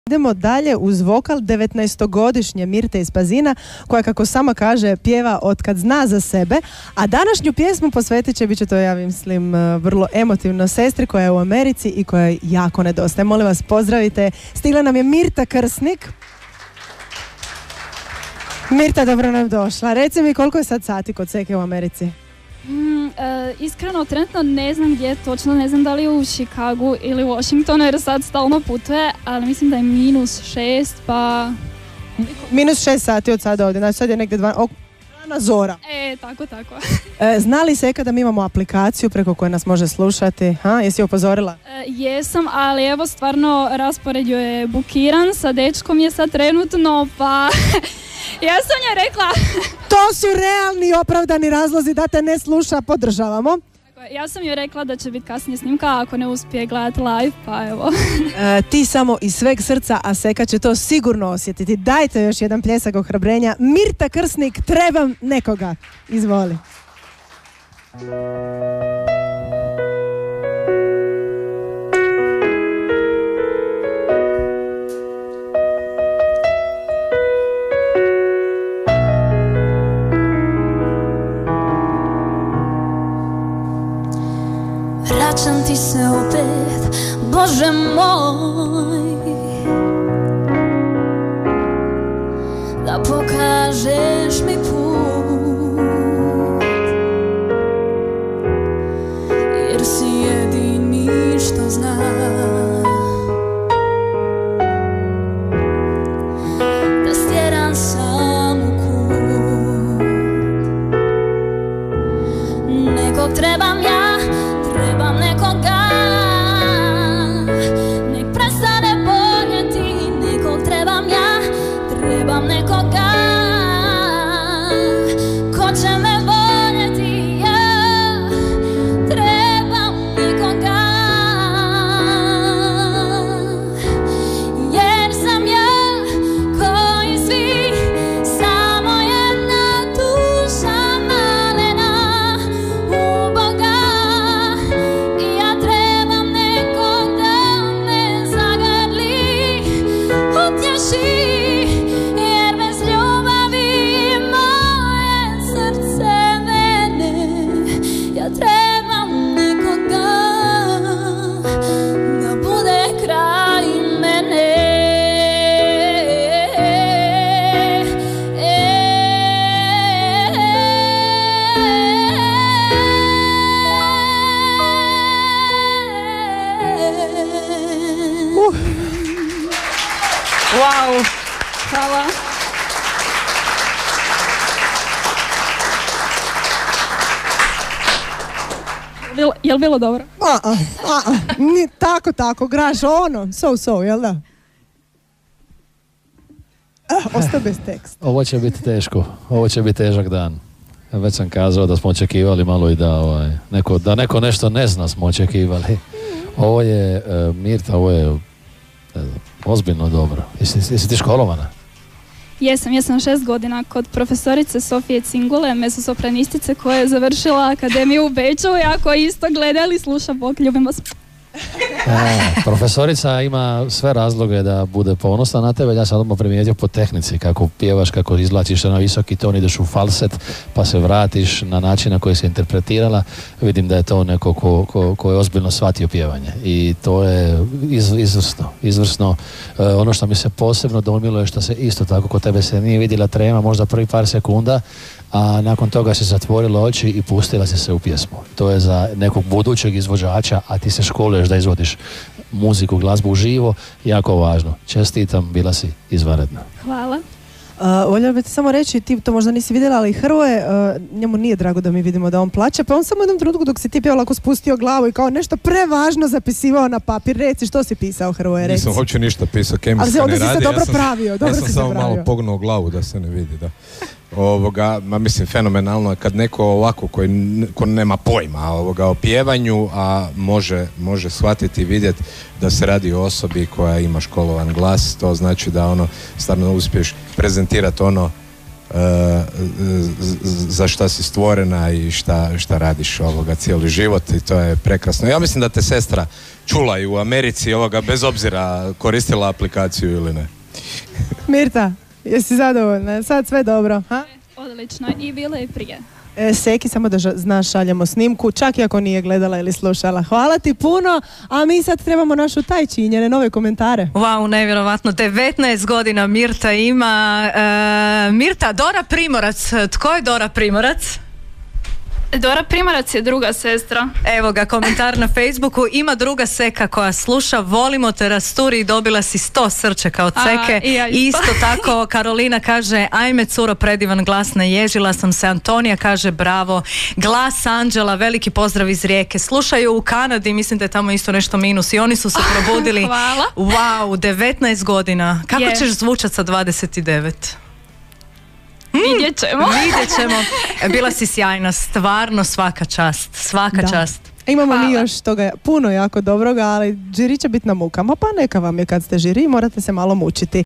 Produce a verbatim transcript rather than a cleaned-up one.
Idemo dalje uz vokal devetnaestogodišnje Mirte iz Pazina, koja, kako sama kaže, pjeva od kad zna za sebe, a današnju pjesmu posvetit će, bit će to, ja mislim, vrlo emotivno, sestri koja je u Americi i koja jako nedostaje. Molim vas, pozdravite. Stigla nam je Mirta Krsnik. Mirta, dobro nam došla. Reci mi, koliko je sad sati kod Seke u Americi? Mm, uh, iskreno, trenutno ne znam gdje točno, ne znam da li je u Chicagu ili Washingtonu, jer sad stalno putuje, ali mislim da je minus šest, pa... Minus šest sati od sada ovdje, znači sad je negdje dva... Ok, na zora. E, tako, tako. E, zna li Seka da mi imamo aplikaciju preko koje nas može slušati? Ha? Jesi upozorila? E, jesam, ali evo stvarno raspored je bukiran, sa dečkom je sad trenutno, pa... Ja sam joj rekla... To su realni i opravdani razlozi da te ne sluša, podržavamo. Ja sam joj rekla da će biti kasnije snimka ako ne uspije gledati live, pa evo. E, ti samo iz sveg srca, a Seka će to sigurno osjetiti. Dajte još jedan pljesak ohrabrenja. Mirta Krsnik, trebam nekoga. Izvoli. Vraćam ti se opet, Bože moj, da pokažeš mi put, jer si jedini što zna. Da stjeram sam u kut, nekog trebam ja. Trebam nekoga, nek prestane boljeti, nekog trebam ja, trebam nekoga, ko će me voljeti, ja, trebam nekoga, jer sam ja, koji svi, samo jedna duša malena u Boga. Jer bez ljubavi moje srce vene, ja trebam nekoga da bude kraj mene. Uh. Wow. Hvala. Je li bilo dobro? A, a, a, ni, tako, tako, graš ono, so, so, jel da? Ah, ostao bez teksta. Ovo će biti teško, ovo će biti težak dan. Već sam kazao da smo očekivali malo i da, ovaj, neko, da neko nešto ne zna smo očekivali. Ovo je, uh, Mirta, ovo je, ne znam, ozbiljno dobro. Jesi, jesi ti školovana? Jesam, jesam šest godina kod profesorice Sofije Cingule, mezzosopranistice koja je završila akademiju u Beču, ja koji isto gleda ili sluša, Bog, ljubim vas. E, profesorica ima sve razloge da bude ponosna na tebe. Ja sam odmah primijetio po tehnici kako pjevaš, kako izvlačiš na visoki ton, ideš u falset pa se vratiš na način na koji se interpretirala. Vidim da je to neko ko, ko, ko je ozbiljno shvatio pjevanje i to je iz, izvrsno, izvrsno. E, ono što mi se posebno dojmilo je što se isto tako kod tebe se nije vidjela trema, možda prvi par sekunda, a nakon toga si zatvorila oči i pustila si se u pjesmu. To je za nekog budućeg izvođača, a ti se školuješ da izvodiš muziku, glazbu uživo, jako važno. Čestitam, bila si izvanredna. Hvala. Uh, voljela bih ti samo reći, ti to možda nisi vidjela, ali Hrvoje, uh, njemu nije drago da mi vidimo da on plače, pa on samo u jednom trenutku dok si ti pjevao lako spustio glavu i kao nešto prevažno zapisivao na papir. Reci, što si pisao, Hrvoje, reci. Nisam uopće ništa pisao, kemijska ne radi. Ali onda si se dobro ja sam, pravio, dobro ja sam si se samo pravio. malo pognuo glavu da se ne vidi, da. Ovoga, ma mislim, fenomenalno kad neko ovako koji ko nema pojma ovoga, o pjevanju, a može, može shvatiti i vidjeti da se radi o osobi koja ima školovan glas, to znači da ono stvarno uspiješ prezentirati ono za šta si stvorena i šta, šta radiš ovoga cijeli život i to je prekrasno. Ja mislim da te sestra čula i u Americi ovoga bez obzira koristila aplikaciju ili ne. Mirta, jesi zadovoljna? Sad sve dobro, ha? Odlično, i bilo i prije. E, Seki, samo da ža- znaš, šaljemo snimku, čak i ako nije gledala ili slušala. Hvala ti puno, a mi sad trebamo našu tajči i njene nove komentare. Wow, nevjerovatno, devetnaest godina Mirta ima. E, Mirta, Dora Primorac, tko je Dora Primorac? Dora Primorac je druga sestra. Evo ga, komentar na Facebooku, ima druga Seka koja sluša, volimo te Rasturi i dobila si sto srčeka od Seke. A, i ja isto. Isto tako, Karolina kaže, ajme curo, predivan glas, naježila sam se. Antonija kaže, bravo. Glas Anđela, veliki pozdrav iz Rijeke. Slušaju u Kanadi, mislim da je tamo isto nešto minus i oni su se probudili. Hvala. Wow, devetnaest godina. Kako Je. ćeš zvučat sa dvadeset devet? Vidjet ćemo. Vidjet ćemo. Bila si sjajna, stvarno svaka čast, svaka Da. čast. Imamo mi Hvala. još toga puno jako dobroga, ali žiri će biti na mukama, pa neka vam je kad ste žiri, morate se malo mučiti.